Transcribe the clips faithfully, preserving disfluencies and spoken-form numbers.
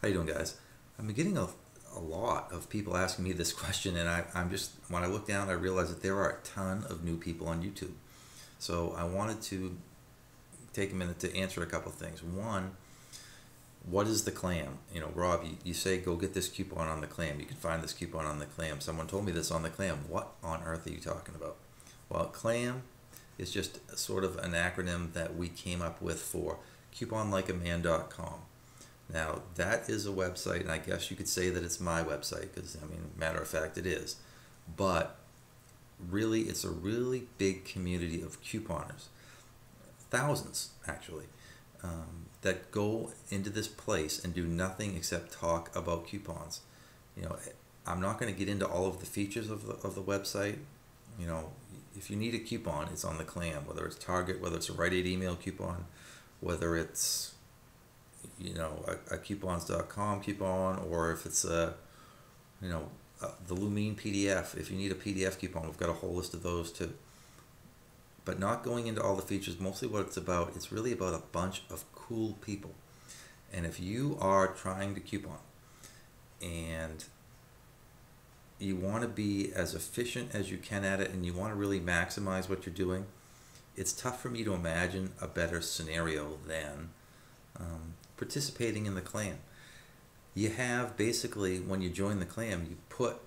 How you doing, guys? I've been getting a, a lot of people asking me this question, and I, I'm just, when I look down, I realize that there are a ton of new people on YouTube. So I wanted to take a minute to answer a couple of things. One, what is the clam? You know, Rob, you, you say go get this coupon on the clam. You can find this coupon on the clam. Someone told me this on the clam. What on earth are you talking about? Well, clam is just sort of an acronym that we came up with for coupon like a man dot com. Now, that is a website, and I guess you could say that it's my website, because, I mean, matter of fact, it is. But really, it's a really big community of couponers, thousands, actually, um, that go into this place and do nothing except talk about coupons. You know, I'm not going to get into all of the features of the, of the website. You know, if you need a coupon, it's on the clam, whether it's Target, whether it's a Rite Aid email coupon, whether it's you know, a, a coupons dot com coupon, or if it's a, you know, uh, the Lumine P D F. If you need a P D F coupon, we've got a whole list of those too. But not going into all the features, mostly what it's about, it's really about a bunch of cool people. And if you are trying to coupon and you want to be as efficient as you can at it, and you want to really maximize what you're doing, it's tough for me to imagine a better scenario than um, participating in the clam. You have basically, when you join the clam, you put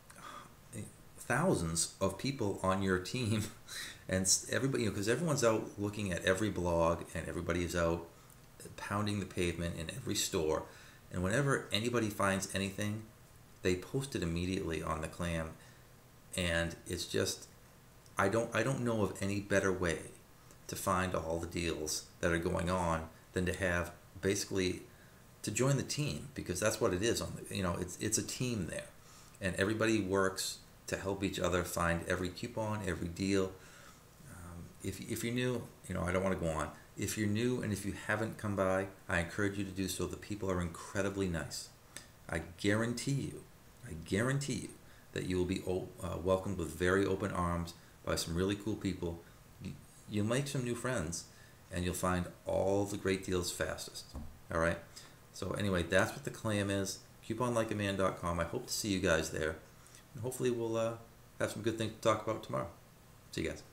thousands of people on your team, and everybody, you know, because everyone's out looking at every blog, and everybody is out pounding the pavement in every store, and whenever anybody finds anything, they post it immediately on the clam. And it's just, I don't I don't know of any better way to find all the deals that are going on than to have basically to join the team, because that's what it is. On the, you know, it's it's a team there, and everybody works to help each other find every coupon, every deal. Um, if if you're new, you know, I don't want to go on. If you're new and if you haven't come by, I encourage you to do so. The people are incredibly nice. I guarantee you, I guarantee you that you will be uh, welcomed with very open arms by some really cool people. You, you'll make some new friends, and you'll find all the great deals fastest. All right? So anyway, that's what the clam is, coupon like a man dot com. I hope to see you guys there, and hopefully we'll uh, have some good things to talk about tomorrow. See you guys.